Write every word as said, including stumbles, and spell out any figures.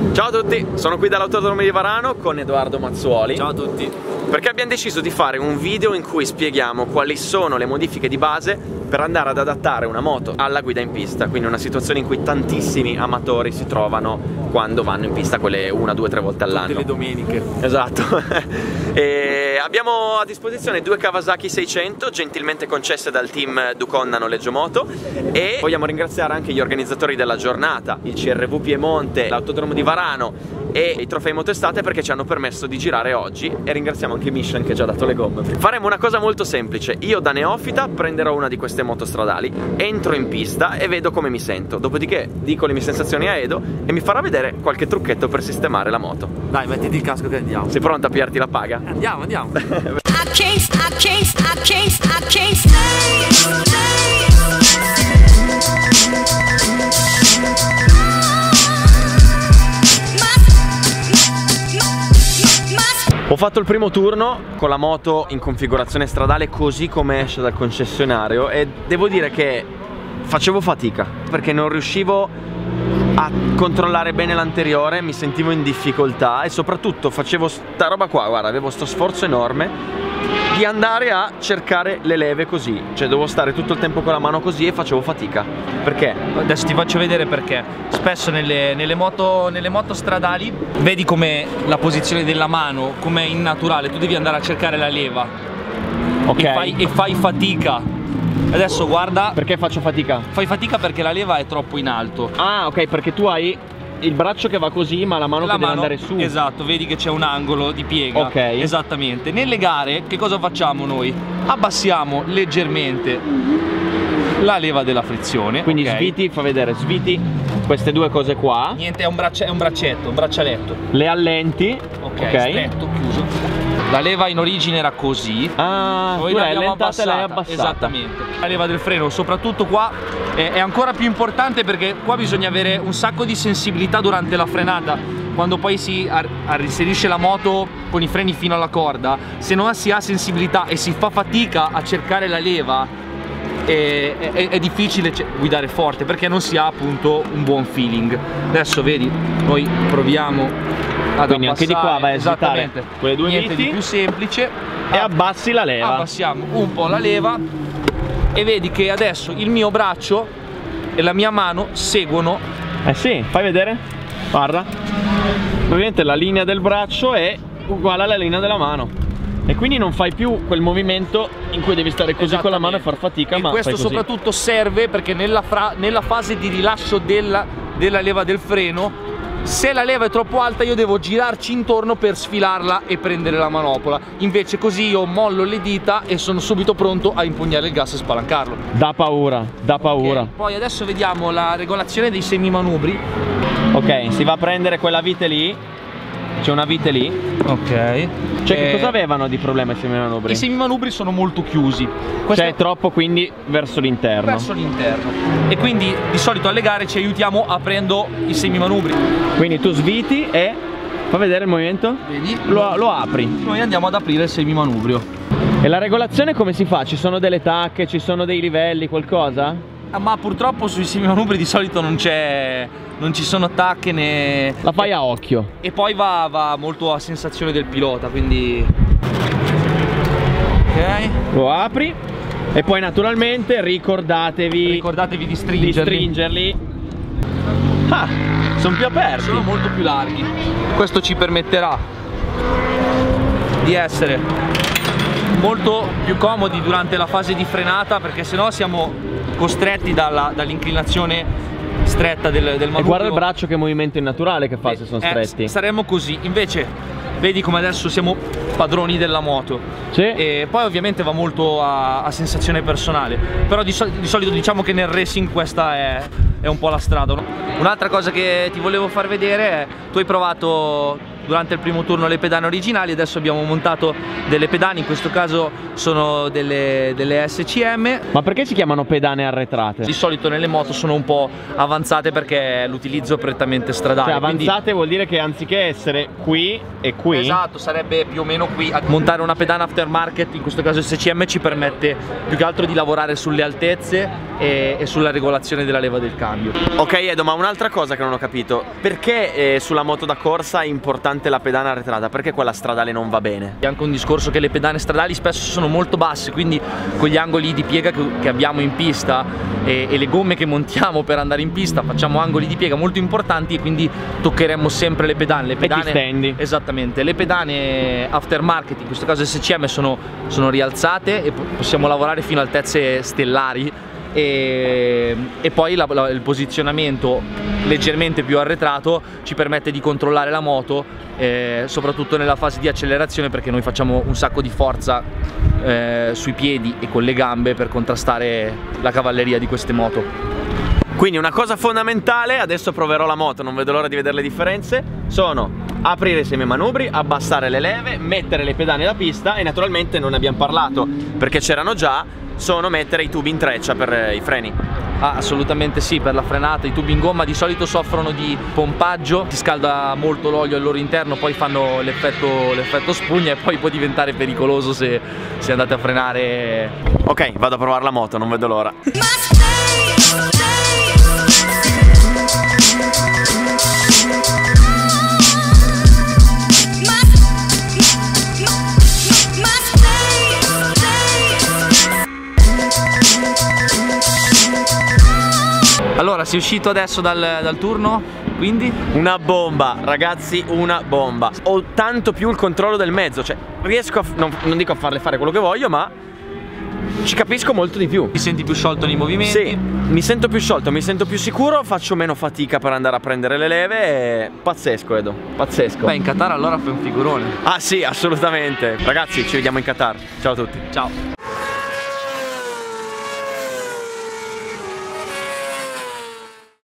Ciao a tutti, sono qui dall'Autodromo di Varano con Edoardo Mazzuoli. Ciao a tutti. Perché abbiamo deciso di fare un video in cui spieghiamo quali sono le modifiche di base per andare ad adattare una moto alla guida in pista. Quindi una situazione in cui tantissimi amatori si trovano quando vanno in pista quelle una, due, tre volte all'anno. Tutte le domeniche. Esatto. E abbiamo a disposizione due Kawasaki seicento gentilmente concesse dal team Duconna Noleggio Moto, e vogliamo ringraziare anche gli organizzatori della giornata, il C R V Piemonte, l'Autodromo di Varano e i Trofei Motostate, perché ci hanno permesso di girare oggi, e ringraziamo anche Michelin che ci ha dato le gomme. Faremo una cosa molto semplice: io da neofita prenderò una di queste moto stradali, entro in pista e vedo come mi sento, dopodiché dico le mie sensazioni a Edo e mi farà vedere qualche trucchetto per sistemare la moto. Dai, mettiti il casco che andiamo. Sei pronta a pigliarti la paga? Andiamo, andiamo. Ho fatto il primo turno con la moto in configurazione stradale così come esce dal concessionario, e devo dire che facevo fatica perché non riuscivo a controllare bene l'anteriore, mi sentivo in difficoltà e soprattutto facevo sta roba qua, guarda, avevo sto sforzo enorme di andare a cercare le leve così, cioè dovevo stare tutto il tempo con la mano così e facevo fatica. Perché? Adesso ti faccio vedere perché. Spesso nelle, nelle, moto, nelle moto stradali vedi come la posizione della mano, come è innaturale, tu devi andare a cercare la leva. Ok. E fai, e fai fatica. Adesso guarda. Perché faccio fatica? Fai fatica perché la leva è troppo in alto. Ah, ok, perché tu hai il braccio che va così ma la mano la che mano, deve andare su. Esatto, vedi che c'è un angolo di piega. Ok. Esattamente. Nelle gare che cosa facciamo noi? Abbassiamo leggermente la leva della frizione. Quindi okay. sviti, fa vedere, sviti queste due cose qua. Niente, è un, braccia, è un braccetto, un braccialetto. Le allenti. Ok, ok, stretto, chiuso. La leva in origine era così. Ah, poi tu l'hai l'abbiamo allentata e l'hai abbassata. Esattamente. La leva del freno, soprattutto qua, è, è ancora più importante perché qua bisogna avere un sacco di sensibilità durante la frenata. Quando poi si inserisce la moto con i freni fino alla corda, se non si ha sensibilità e si fa fatica a cercare la leva, è, è, è difficile guidare forte perché non si ha appunto un buon feeling. Adesso vedi, noi proviamo ad quindi anche di qua vai a svitare quelle due niente viti di più semplice e abbassi la leva. Abbassiamo un po' la leva e vedi che adesso il mio braccio e la mia mano seguono. Eh sì, fai vedere, guarda, ovviamente la linea del braccio è uguale alla linea della mano e quindi non fai più quel movimento in cui devi stare così con la mano e far fatica, e ma questo fai così. Soprattutto serve perché nella, fra, nella fase di rilascio della, della leva del freno, se la leva è troppo alta io devo girarci intorno per sfilarla e prendere la manopola, invece così io mollo le dita e sono subito pronto a impugnare il gas e spalancarlo. Da paura, da paura. Okay. Poi adesso vediamo la regolazione dei semimanubri. Ok, si va a prendere quella vite lì, c'è una vite lì. Ok. Cioè eh, che cosa avevano di problema i semimanubri? I semimanubri sono molto chiusi. Questo cioè è troppo, quindi verso l'interno. Verso l'interno. E quindi di solito alle gare ci aiutiamo aprendo i semimanubri. Quindi tu sviti e fa vedere il movimento? Vedi? Lo, lo apri. Noi andiamo ad aprire il semimanubrio. E la regolazione come si fa? Ci sono delle tacche, ci sono dei livelli, qualcosa? Ah, ma purtroppo sui semimanubri di solito non c'è, non ci sono tacche né... La fai a occhio. E poi va, va molto a sensazione del pilota, quindi... Ok. Lo apri e poi naturalmente ricordatevi... Ricordatevi di stringerli. Di stringerli. Ah, sono più aperti. Sono molto più larghi. Questo ci permetterà di essere molto più comodi durante la fase di frenata, perché sennò siamo costretti dall'inclinazione stretta del, del manubrio. E guarda il braccio che movimento innaturale che fa eh, se sono stretti. Eh, saremmo così, invece vedi come adesso siamo padroni della moto. Sì. E poi ovviamente va molto a, a sensazione personale, però di, sol di solito diciamo che nel racing questa è, è un po' la strada, no? Un'altra cosa che ti volevo far vedere è, tu hai provato durante il primo turno le pedane originali, adesso abbiamo montato delle pedane, in questo caso sono delle, delle S C M. Ma perché si chiamano pedane arretrate? Di solito nelle moto sono un po' avanzate perché l'utilizzo è prettamente stradale. Cioè avanzate quindi... vuol dire che anziché essere qui e qui, esatto, sarebbe più o meno qui. Montare una pedana aftermarket, in questo caso S C M, ci permette più che altro di lavorare sulle altezze e, e sulla regolazione della leva del cambio. Ok Edo, ma un'altra cosa che non ho capito, perché eh, sulla moto da corsa è importante la pedana arretrata? Perché quella stradale non va bene? È anche un discorso che le pedane stradali spesso sono molto basse, quindi con gli angoli di piega che, che abbiamo in pista e, e le gomme che montiamo per andare in pista facciamo angoli di piega molto importanti e quindi toccheremmo sempre le pedane. Le pedane e ti stendi. Esattamente, le pedane aftermarket, in questo caso S C M, sono, sono rialzate e possiamo lavorare fino a altezze stellari. E, e poi la, la, il posizionamento leggermente più arretrato ci permette di controllare la moto, eh, soprattutto nella fase di accelerazione, perché noi facciamo un sacco di forza eh, sui piedi e con le gambe per contrastare la cavalleria di queste moto. Quindi una cosa fondamentale, adesso proverò la moto, non vedo l'ora di vedere le differenze, sono aprire i semimanubri, abbassare le leve, mettere le pedane da pista e naturalmente, non ne abbiamo parlato perché c'erano già, sono mettere i tubi in treccia per i freni. Ah, assolutamente sì, per la frenata i tubi in gomma di solito soffrono di pompaggio, si scalda molto l'olio al loro interno, poi fanno l'effetto l'effetto spugna e poi può diventare pericoloso se, se andate a frenare. Ok, vado a provare la moto, non vedo l'ora. Allora, sei uscito adesso dal, dal turno, quindi? Una bomba, ragazzi, una bomba. Ho tanto più il controllo del mezzo, cioè riesco a, non, non dico a farle fare quello che voglio, ma ci capisco molto di più. Ti senti più sciolto nei movimenti? Sì, mi sento più sciolto, mi sento più sicuro, faccio meno fatica per andare a prendere le leve e... pazzesco Edo, pazzesco. Beh, in Qatar allora fai un figurone. Ah sì, assolutamente. Ragazzi, ci vediamo in Qatar. Ciao a tutti. Ciao.